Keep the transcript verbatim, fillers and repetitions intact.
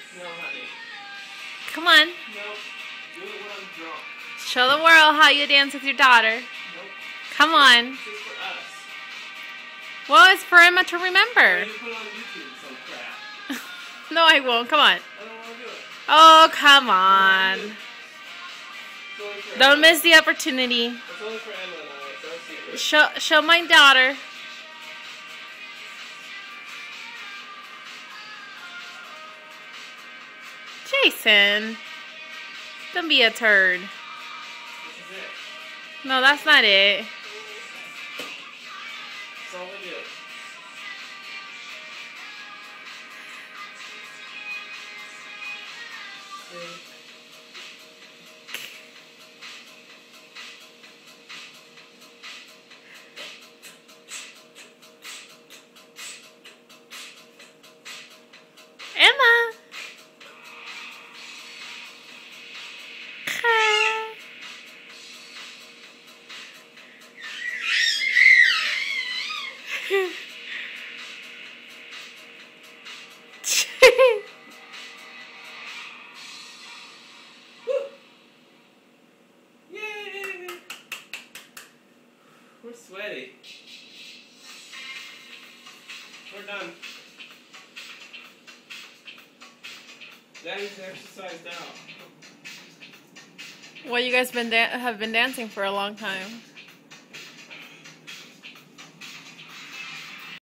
No, honey. Come on. Nope. Do it when I'm drunk. Show the world how you dance with your daughter. Nope. Come on. This is for us. Well, it's for Emma to remember. You put it on YouTube, some crap. No, I won't. Come on. I don't want to do it. Oh, come on. It's only for Don't Emma. miss the opportunity. It's only for Emma and I. It's our secret. Show, show my daughter. Jason. Don't be a turd. This is it. No, that's not it. That's all we do. See? Emma. Yay! We're sweaty. We're done. Daddy's exercised out. Well, you guys been da have been dancing for a long time.